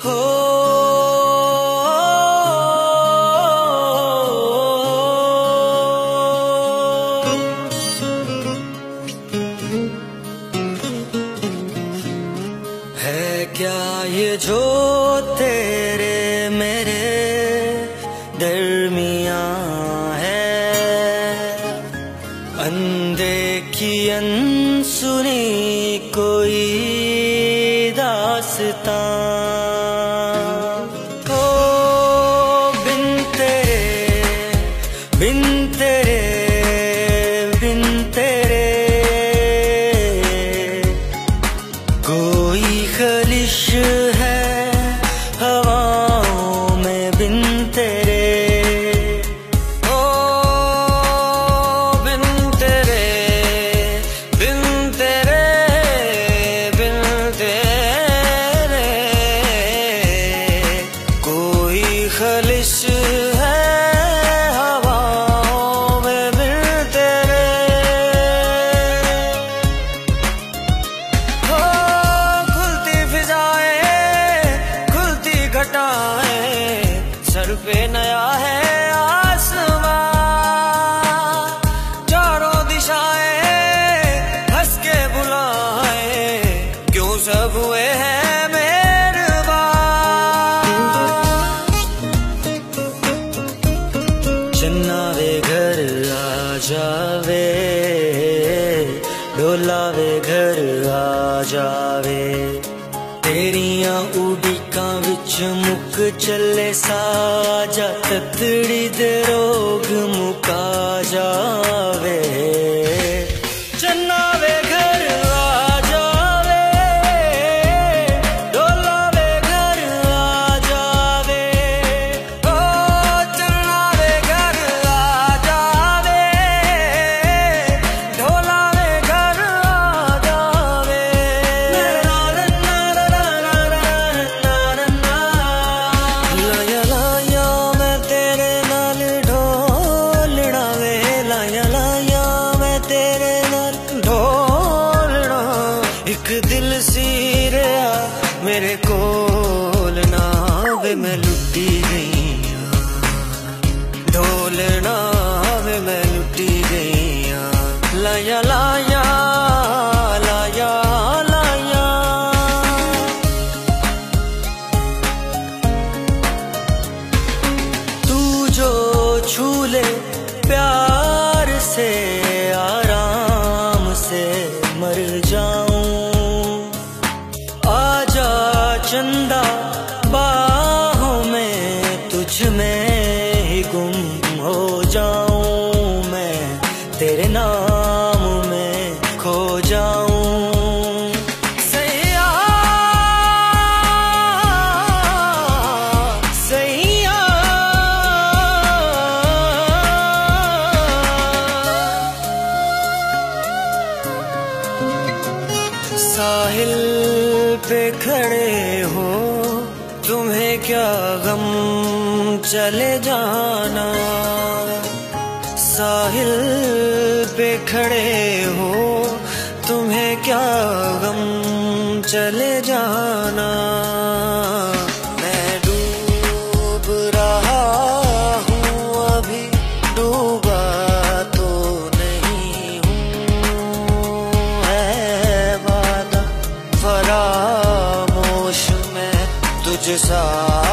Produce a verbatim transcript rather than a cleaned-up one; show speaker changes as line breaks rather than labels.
हो है क्या ये जो तेरे मेरे दरमियां है, अनदेखी अनसुनी कोई दास्तां। ओ बिन तेरे बिन तेरे बिन तेरे कोई खलिश है हवाओं में बिन तेरे। ओ बिन तेरे बिन तेरे बिन तेरे कोई खलिश है हवाओं में बिन तेरे। हो खुलती फिजाएं खुलती घटाएं, सर पे नया है आसमां। चारों दिशाएं हंस के बुलाए, क्यों सब हुए हैं मेहरबान। चन्नावे घर आ जावे, डोलावे घर आ जावे, तेरियां उड़ीकां विच मुक चले साजा, ततड़ी दे रोग मुका जावे। चन्नावे घर आ जावे, डोलावे घर आ जावे, ओ चन्नावे घर आ जावे, डोलावे घर आ जावे। लाया लाया मैं तेरे नाल ढोलना वे, लाया लाया मैं तेरे नाल ढोलना। एक दिल सी रहा मेरे कोल ना वे, मैं लुटी गई हां। ढोलना वे मैं लुटी गई हां। लाया लाया लाया लाया तू जो छू ले प्यार से आराम से मर जाऊं। आजा चंदा बाहों में तुझ में ही गुम हो जाऊं, मैं तेरे नाम में खो जाऊं। सैया सैया साहिल पे खड़े हो, तुम्हें क्या गम चले जाना। साहिल पे खड़े हो, तुम्हें क्या गम चले जाना। मैं डूब रहा हूँ अभी, डूबा तो नहीं हूँ। है वादा फरामोश मैं तुझ सा